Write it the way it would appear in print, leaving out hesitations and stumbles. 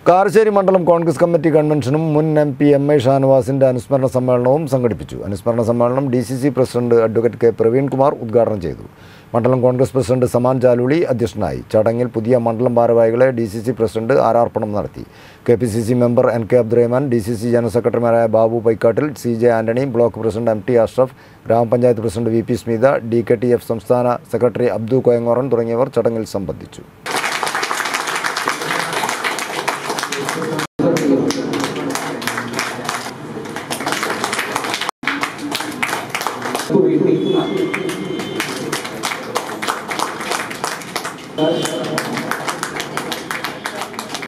കാരശ്ശേരി മണ്ഡലം കോൺഗ്രസ് കമ്മിറ്റി കൺവെൻഷനും മുൻ MP M.A. ഷാനവാസിന്റെ അനുസ്മരണ സമ്മേളനവും സംഘടിപ്പിച്ചു. അനുസ്മരണ സമ്മേളനം DCC president advocate K. Praveenkumar ഉദ്ഘാടനം ചെയ്തു. മണ്ഡലം കോൺഗ്രസ് പ്രസിഡന്റ് സമാൻ ജാലൂളി അധ്യക്ഷനായി. ചടങ്ങിൽ പുതിയ മണ്ഡലം ഭാരവാഹികളെ DCC പ്രസിഡന്റ് ആരാർപ്പണം നടത്തി. KPCC member NK Abdurahman, DCC general സെക്രട്ടറിമാരായ Babu Paikkattil, CJ Antony, block president MT Ashraf, gramapanchayat president VP Smitha, DKTF സംസ്ഥാന സെക്രട്ടറി അബ്ദു കോയങ്ങോറൻ തുടങ്ങിയവർ ചടങ്ങിൽ സംബന്ധിച്ചു.